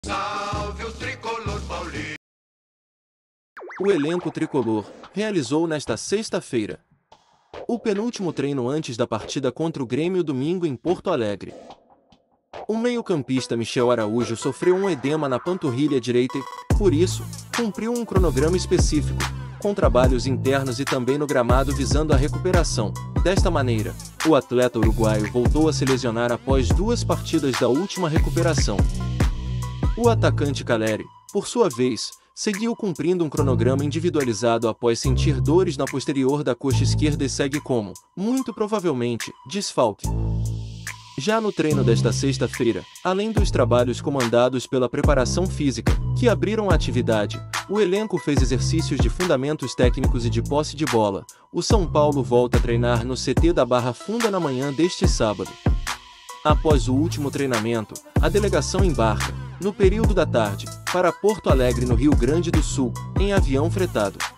Salve o tricolor paulista! O elenco tricolor realizou nesta sexta-feira o penúltimo treino antes da partida contra o Grêmio domingo em Porto Alegre. O meio-campista Michel Araújo sofreu um edema na panturrilha direita e, por isso, cumpriu um cronograma específico, com trabalhos internos e também no gramado visando a recuperação. Desta maneira, o atleta uruguaio voltou a se lesionar após 2 partidas da última recuperação. O atacante Caleri, por sua vez, seguiu cumprindo um cronograma individualizado após sentir dores na posterior da coxa esquerda e segue como, muito provavelmente, desfalque. Já no treino desta sexta-feira, além dos trabalhos comandados pela preparação física, que abriram a atividade, o elenco fez exercícios de fundamentos técnicos e de posse de bola. O São Paulo volta a treinar no CT da Barra Funda na manhã deste sábado. Após o último treinamento, a delegação embarca, no período da tarde, para Porto Alegre, no Rio Grande do Sul, em avião fretado.